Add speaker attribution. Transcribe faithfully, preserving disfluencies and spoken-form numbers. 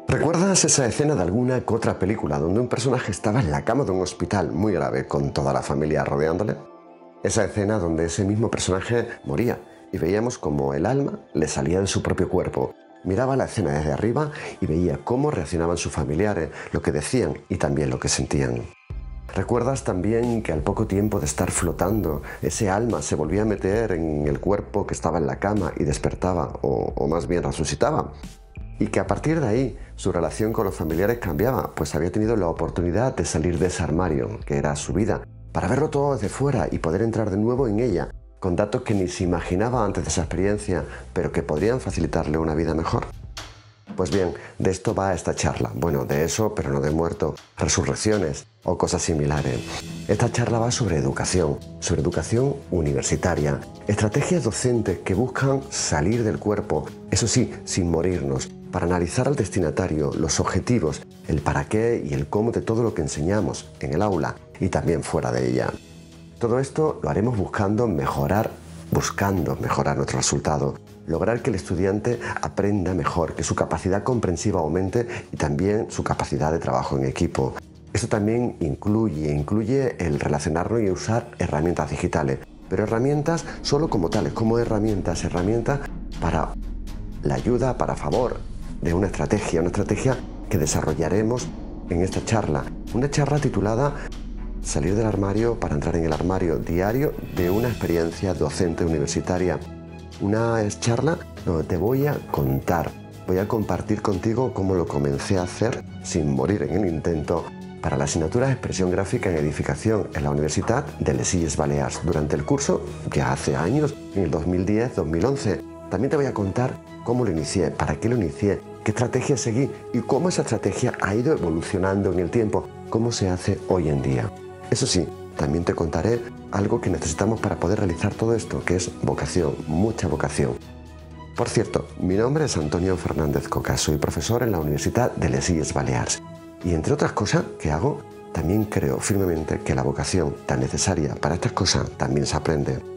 Speaker 1: ¿Recuerdas esa escena de alguna que otra película donde un personaje estaba en la cama de un hospital muy grave con toda la familia rodeándole? Esa escena donde ese mismo personaje moría y veíamos como el alma le salía de su propio cuerpo. Miraba la escena desde arriba y veía cómo reaccionaban sus familiares, lo que decían y también lo que sentían. ¿Recuerdas también que al poco tiempo de estar flotando, ese alma se volvía a meter en el cuerpo que estaba en la cama y despertaba, o, o más bien resucitaba? Y que a partir de ahí su relación con los familiares cambiaba, pues había tenido la oportunidad de salir de ese armario, que era su vida, para verlo todo desde fuera y poder entrar de nuevo en ella, con datos que ni se imaginaba antes de esa experiencia, pero que podrían facilitarle una vida mejor. Pues bien, de esto va esta charla. Bueno, de eso, pero no de muerto, resurrecciones o cosas similares. Esta charla va sobre educación, sobre educación universitaria, estrategias docentes que buscan salir del cuerpo, eso sí, sin morirnos, para analizar al destinatario, los objetivos, el para qué y el cómo de todo lo que enseñamos en el aula y también fuera de ella. Todo esto lo haremos buscando mejorar, buscando mejorar nuestro resultado, lograr que el estudiante aprenda mejor, que su capacidad comprensiva aumente y también su capacidad de trabajo en equipo. Esto también incluye, incluye el relacionarnos y usar herramientas digitales, pero herramientas solo como tales, como herramientas, herramientas para la ayuda, para favor de una estrategia, una estrategia que desarrollaremos en esta charla. Una charla titulada Salir del armario para entrar en el armario, diario de una experiencia docente universitaria. Una charla donde te voy a contar, voy a compartir contigo cómo lo comencé a hacer sin morir en el intento para la asignatura de expresión gráfica en edificación en la Universidad de les Illes Balears durante el curso ya hace años, en el dos mil diez dos mil once. También te voy a contar cómo lo inicié, para qué lo inicié, qué estrategia seguí y cómo esa estrategia ha ido evolucionando en el tiempo, cómo se hace hoy en día. Eso sí, también te contaré algo que necesitamos para poder realizar todo esto, que es vocación, mucha vocación. Por cierto, mi nombre es Antonio Fernández Coca, soy profesor en la Universidad de les Illes Balears. Y entre otras cosas que hago, también creo firmemente que la vocación tan necesaria para estas cosas también se aprende.